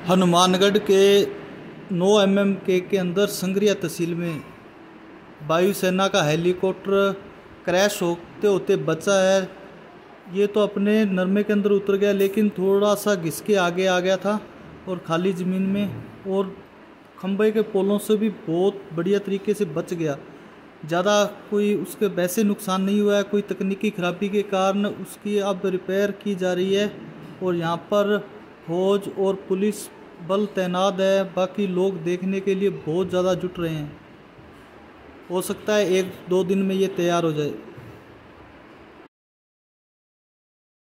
हनुमानगढ़ के 9 mm के अंदर संगरिया तहसील में वायुसेना का हेलीकॉप्टर क्रैश होते होते बचा है। ये तो अपने नरमे के अंदर उतर गया, लेकिन थोड़ा सा घिस के आगे आ गया था और खाली ज़मीन में, और खंबे के पोलों से भी बहुत बढ़िया तरीके से बच गया। ज़्यादा कोई उसके वैसे नुकसान नहीं हुआ है। कोई तकनीकी खराबी के कारण उसकी अब रिपेयर की जा रही है और यहाँ पर फौज और पुलिस बल तैनात है। बाकी लोग देखने के लिए बहुत ज़्यादा जुट रहे हैं। हो सकता है 1-2 दिन में ये तैयार हो जाए।